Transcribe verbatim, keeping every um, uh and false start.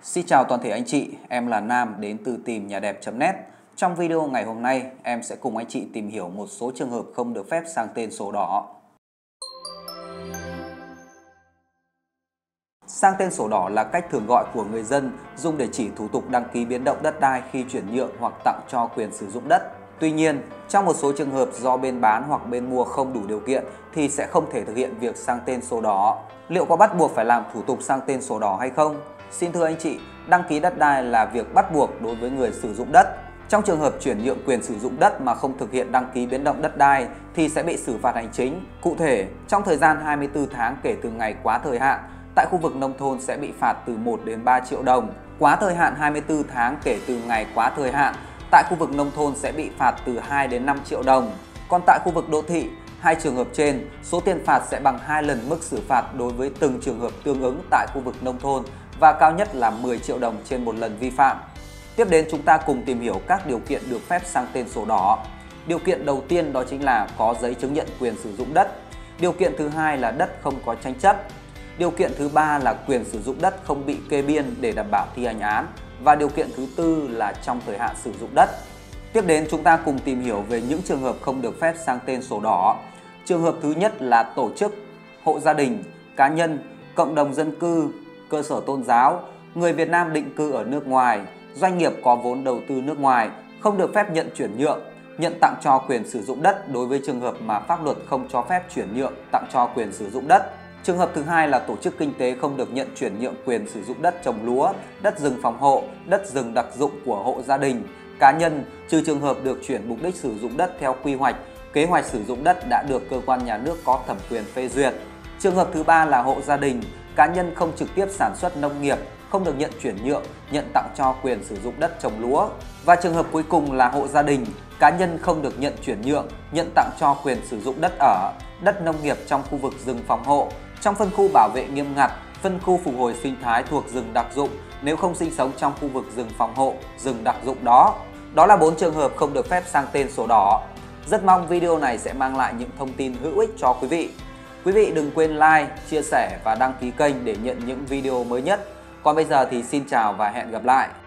Xin chào toàn thể anh chị, em là Nam đến từ tìm nhà đẹp chấm net. Trong video ngày hôm nay, em sẽ cùng anh chị tìm hiểu một số trường hợp không được phép sang tên sổ đỏ. Sang tên sổ đỏ là cách thường gọi của người dân dùng để chỉ thủ tục đăng ký biến động đất đai khi chuyển nhượng hoặc tặng cho quyền sử dụng đất. Tuy nhiên, trong một số trường hợp do bên bán hoặc bên mua không đủ điều kiện thì sẽ không thể thực hiện việc sang tên sổ đỏ. Liệu có bắt buộc phải làm thủ tục sang tên sổ đỏ hay không? Xin thưa anh chị, đăng ký đất đai là việc bắt buộc đối với người sử dụng đất. Trong trường hợp chuyển nhượng quyền sử dụng đất mà không thực hiện đăng ký biến động đất đai thì sẽ bị xử phạt hành chính. Cụ thể, trong thời gian hai mươi tư tháng kể từ ngày quá thời hạn, tại khu vực nông thôn sẽ bị phạt từ một đến ba triệu đồng. Quá thời hạn hai mươi tư tháng kể từ ngày quá thời hạn, tại khu vực nông thôn sẽ bị phạt từ hai đến năm triệu đồng. Còn tại khu vực đô thị, hai trường hợp trên, số tiền phạt sẽ bằng hai lần mức xử phạt đối với từng trường hợp tương ứng tại khu vực nông thôn và cao nhất là mười triệu đồng trên một lần vi phạm. Tiếp đến chúng ta cùng tìm hiểu các điều kiện được phép sang tên sổ đỏ. Điều kiện đầu tiên đó chính là có giấy chứng nhận quyền sử dụng đất. Điều kiện thứ hai là đất không có tranh chấp. Điều kiện thứ ba là quyền sử dụng đất không bị kê biên để đảm bảo thi hành án. Và điều kiện thứ tư là trong thời hạn sử dụng đất. Tiếp đến chúng ta cùng tìm hiểu về những trường hợp không được phép sang tên sổ đỏ. Trường hợp thứ nhất là tổ chức, hộ gia đình, cá nhân, cộng đồng dân cư, cơ sở tôn giáo, người Việt Nam định cư ở nước ngoài, doanh nghiệp có vốn đầu tư nước ngoài không được phép nhận chuyển nhượng, nhận tặng cho quyền sử dụng đất đối với trường hợp mà pháp luật không cho phép chuyển nhượng, tặng cho quyền sử dụng đất. Trường hợp thứ hai là tổ chức kinh tế không được nhận chuyển nhượng quyền sử dụng đất trồng lúa, đất rừng phòng hộ, đất rừng đặc dụng của hộ gia đình, cá nhân, trừ trường hợp được chuyển mục đích sử dụng đất theo quy hoạch, kế hoạch sử dụng đất đã được cơ quan nhà nước có thẩm quyền phê duyệt. Trường hợp thứ ba là hộ gia đình, cá nhân không trực tiếp sản xuất nông nghiệp, không được nhận chuyển nhượng, nhận tặng cho quyền sử dụng đất trồng lúa. Và trường hợp cuối cùng là hộ gia đình, cá nhân không được nhận chuyển nhượng, nhận tặng cho quyền sử dụng đất ở, đất nông nghiệp trong khu vực rừng phòng hộ, trong phân khu bảo vệ nghiêm ngặt, phân khu phục hồi sinh thái thuộc rừng đặc dụng nếu không sinh sống trong khu vực rừng phòng hộ, rừng đặc dụng đó. Đó là bốn trường hợp không được phép sang tên sổ đỏ. Rất mong video này sẽ mang lại những thông tin hữu ích cho quý vị. Quý vị đừng quên like, chia sẻ và đăng ký kênh để nhận những video mới nhất. Còn bây giờ thì xin chào và hẹn gặp lại.